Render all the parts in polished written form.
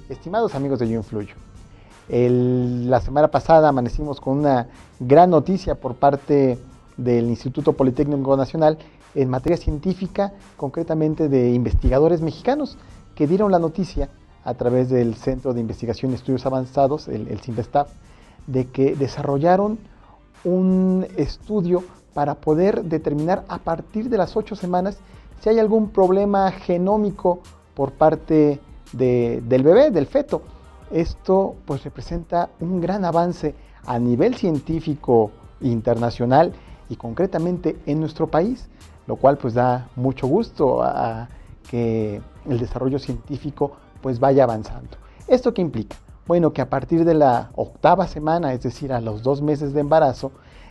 Estimados amigos de Yo Influyo, la semana pasada amanecimos con una gran noticia por parte del Instituto Politécnico Nacional en materia científica, concretamente de investigadores mexicanos, que dieron la noticia a través del Centro de Investigación y Estudios Avanzados, el CINVESTAV, de que desarrollaron un estudio para poder determinar a partir de las 8 semanas si hay algún problema genómico por parte del bebé, del feto. Esto pues representa un gran avance a nivel científico internacional y concretamente en nuestro país, lo cual pues da mucho gusto a que el desarrollo científico pues vaya avanzando. ¿Esto qué implica? Bueno, que a partir de la 8ª semana, es decir, a los 2 meses de embarazo,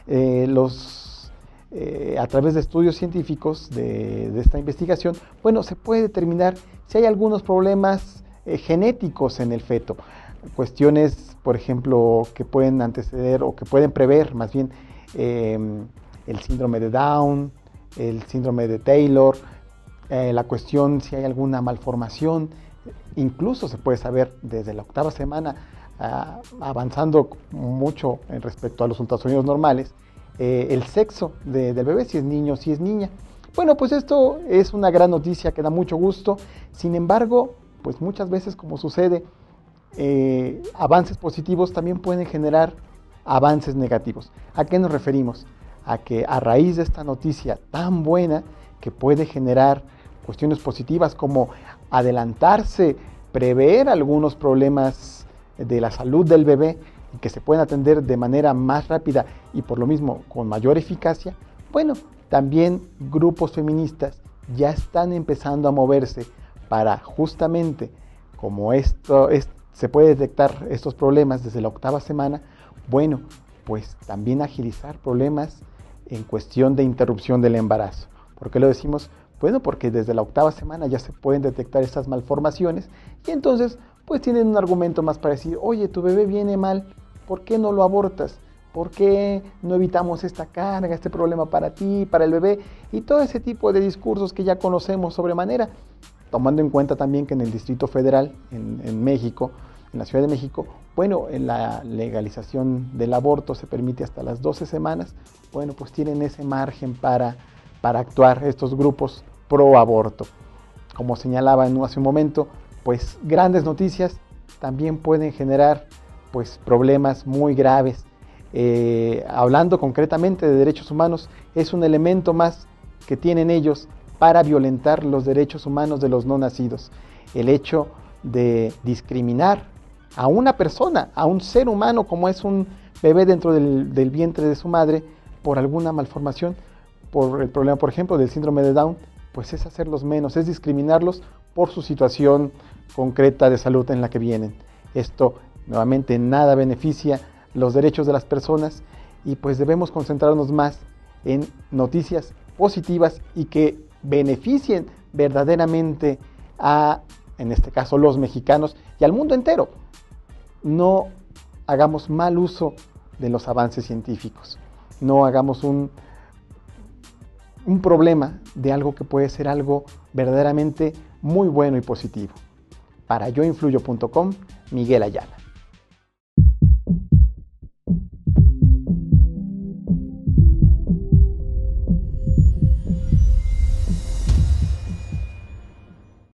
a través de estudios científicos de esta investigación, bueno, se puede determinar si hay algunos problemas genéticos en el feto, cuestiones, por ejemplo, que pueden anteceder o que pueden prever más bien el síndrome de Down, el síndrome de Taylor, la cuestión si hay alguna malformación. Incluso se puede saber desde la 8ª semana, avanzando mucho en respecto a los ultrasonidos normales, el sexo del bebé, si es niño o si es niña. Bueno, pues esto es una gran noticia que da mucho gusto. Sin embargo, pues muchas veces, como sucede, avances positivos también pueden generar avances negativos. ¿A qué nos referimos? A que a raíz de esta noticia tan buena, que puede generar cuestiones positivas como adelantarse, prever algunos problemas de la salud del bebé y que se pueden atender de manera más rápida y por lo mismo con mayor eficacia, bueno, también grupos feministas ya están empezando a moverse para justamente, como se puede detectar estos problemas desde la 8ª semana, bueno, pues también agilizar problemas en cuestión de interrupción del embarazo. ¿Por qué lo decimos? Bueno, porque desde la 8ª semana ya se pueden detectar estas malformaciones y entonces pues tienen un argumento más para decir, oye, tu bebé viene mal, ¿por qué no lo abortas? ¿Por qué no evitamos esta carga, este problema para ti, para el bebé? Y todo ese tipo de discursos que ya conocemos sobremanera, tomando en cuenta también que en el Distrito Federal, en México, en la Ciudad de México, bueno, en la legalización del aborto se permite hasta las 12 semanas, bueno, pues tienen ese margen para actuar estos grupos pro aborto. Como señalaba hace un momento, pues grandes noticias también pueden generar pues problemas muy graves. Hablando concretamente de derechos humanos, es un elemento más que tienen ellos para violentar los derechos humanos de los no nacidos. El hecho de discriminar a una persona, a un ser humano como es un bebé dentro del vientre de su madre por alguna malformación, por el problema, por ejemplo, del síndrome de Down, pues es hacerlos menos, es discriminarlos por su situación concreta de salud en la que vienen. Esto, nuevamente, nada beneficia los derechos de las personas y pues debemos concentrarnos más en noticias positivas y que beneficien verdaderamente en este caso, los mexicanos y al mundo entero. No hagamos mal uso de los avances científicos. No hagamos un problema de algo que puede ser algo verdaderamente muy bueno y positivo. Para yoinfluyo.com, Miguel Ayala.